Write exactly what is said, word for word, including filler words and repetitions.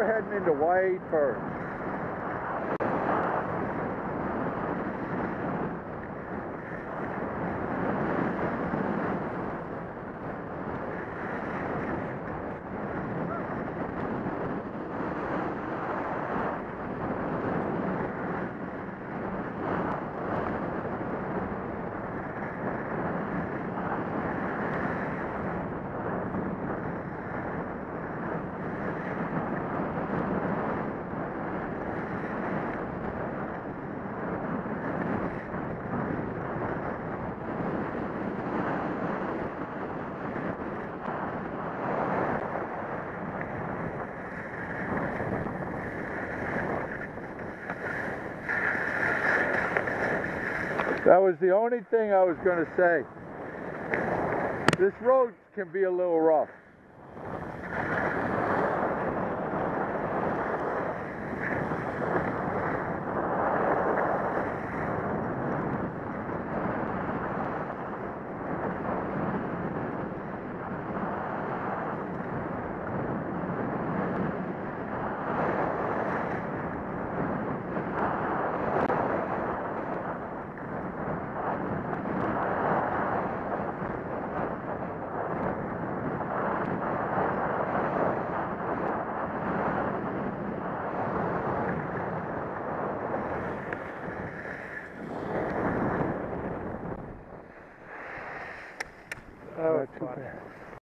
heading into White Birch. That was the only thing I was going to say. This road can be a little rough.